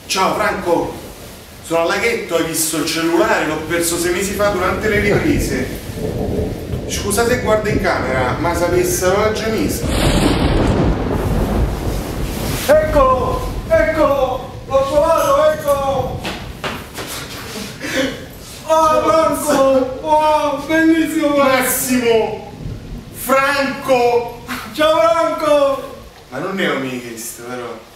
Ciao Franco, sono al laghetto, hai visto il cellulare? L'ho perso 6 mesi fa durante le riprese. Scusa se guardo in camera, ma sapessero la gianista. Eccolo! Eccolo! L'ho trovato, eccolo! Oh Franco! Oh, bellissimo! Massimo! Franco! Ciao Franco! Ma non ne ho mica visto, però.